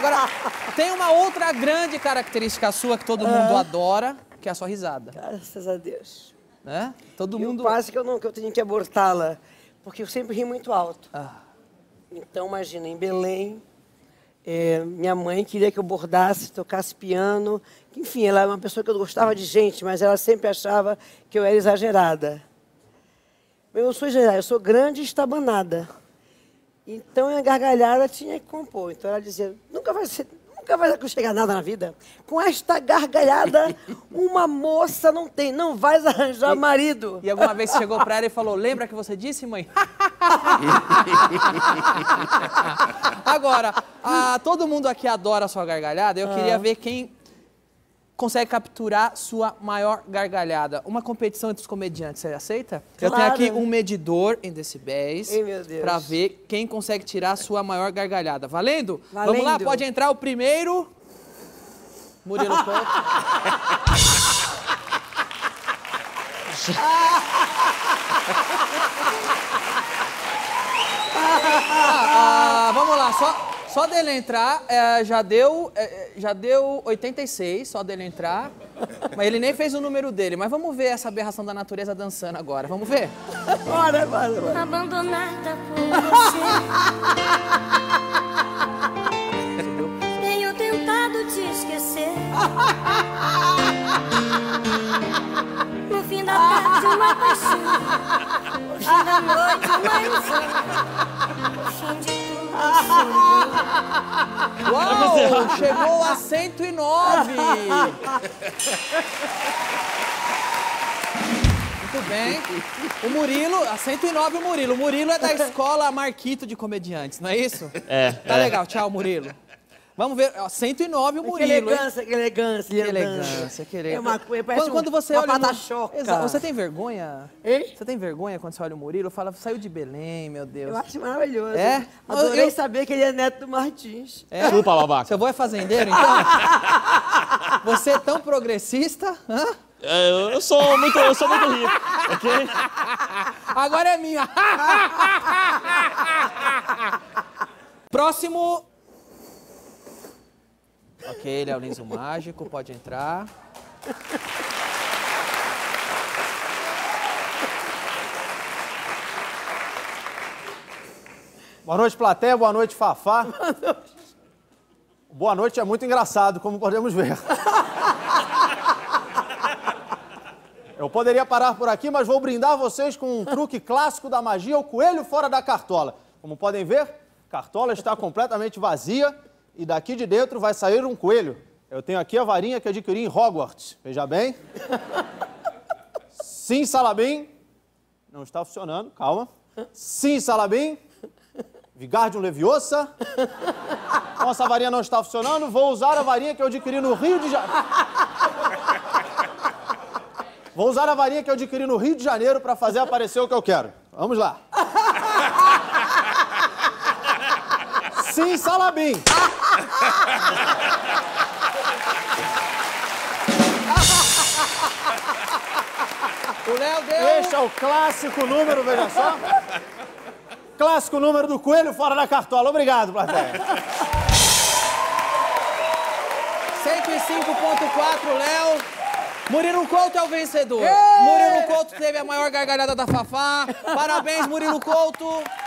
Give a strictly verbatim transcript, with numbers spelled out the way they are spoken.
Agora, tem uma outra grande característica sua que todo mundo adora, que é a sua risada. Graças a Deus. Né? Todo e mundo... quase que eu, não, que eu tenho que abortá-la, porque eu sempre ri muito alto. Ah. Então, imagina, em Belém, é, minha mãe queria que eu bordasse, tocasse piano. Enfim, ela é uma pessoa que eu gostava de gente, mas ela sempre achava que eu era exagerada. Eu não sou exagerada, eu sou grande e estabanada. Então, a gargalhada tinha que compor. Então, ela dizia, nunca vai ser... Nunca vai chegar nada na vida. Com esta gargalhada, uma moça não tem, não vai arranjar e, marido. E alguma vez você chegou pra ela e falou, lembra que você disse, mãe? Agora, a, todo mundo aqui adora a sua gargalhada, eu ah. queria ver quem consegue capturar sua maior gargalhada. Uma competição entre os comediantes, você aceita? Claro. Eu tenho aqui um medidor em decibéis para ver quem consegue tirar a sua maior gargalhada. Valendo? Valendo? Vamos lá, pode entrar o primeiro. Murilo Couto. ah, vamos lá, só... Só dele entrar, é, já, deu, é, já deu oitenta e seis, só dele entrar. Mas ele nem fez o número dele. Mas vamos ver essa aberração da natureza dançando agora. Vamos ver? Bora, bora, bora. Abandonada por você. Tenho tentado te esquecer. No fim da tarde, uma paixão. No fim da noite, uma ilusão. No fim de tudo. Uau! Chegou a cento e nove! Muito bem. O Murilo, a cento e nove o Murilo. O Murilo é da escola Marquito de comediantes, não é isso? É. Tá é. legal, tchau, Murilo. Vamos ver, ó, cento e nove o Murilo. Que elegância, hein? que elegância, que elegância. Que elegância, É uma coisa, parece quando, quando você uma olha pata-choca. Exato. Você tem vergonha? Hein? Você tem vergonha quando você olha o Murilo? Fala, saiu de Belém, meu Deus. Eu acho maravilhoso. É? Adorei eu... saber que ele é neto do Martins. É? Chupa, babaca. Seu avô é fazendeiro, então? Você é tão progressista? Hã? É, eu sou muito, eu sou muito rico, ok? Agora é minha. Próximo. Ok, ele é o Liso Mágico, pode entrar. Boa noite, plateia. Boa noite, Fafá. Boa noite. Boa noite é muito engraçado, como podemos ver. Eu poderia parar por aqui, mas vou brindar vocês com um truque clássico da magia, o coelho fora da cartola. Como podem ver, a cartola está completamente vazia e daqui de dentro vai sair um coelho. Eu tenho aqui a varinha que adquiri em Hogwarts. Veja bem. Sim, Salabim. Não está funcionando, calma. Sim, Salabim. Vigardium Leviosa. Nossa, a varinha não está funcionando. Vou usar a varinha que eu adquiri no Rio de Janeiro. Vou usar a varinha que eu adquiri no Rio de Janeiro para fazer aparecer o que eu quero. Vamos lá. Sim, Salabim. O Léo deu... Este é o clássico número, veja só. Clássico número do coelho fora da cartola. Obrigado, plateia. cento e cinco ponto quatro, Léo. Murilo Couto é o vencedor. Ei! Murilo Couto teve a maior gargalhada da Fafá. Parabéns, Murilo Couto.